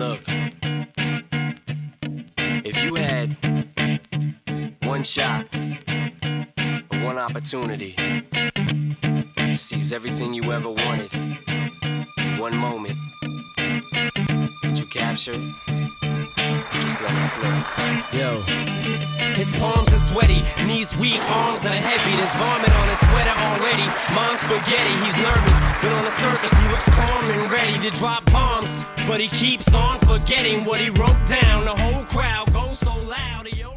Look, if you had one shot or one opportunity to seize everything you ever wanted in one moment, would you capture it? Or just let it slip? Yo. His palms are sweaty, knees weak, arms are heavy. There's vomit on his sweater already. Mom's spaghetti, he's nervous, but on the surface he looks calm and ready to drop bombs. But he keeps on forgetting what he wrote down. The whole crowd goes so loud, he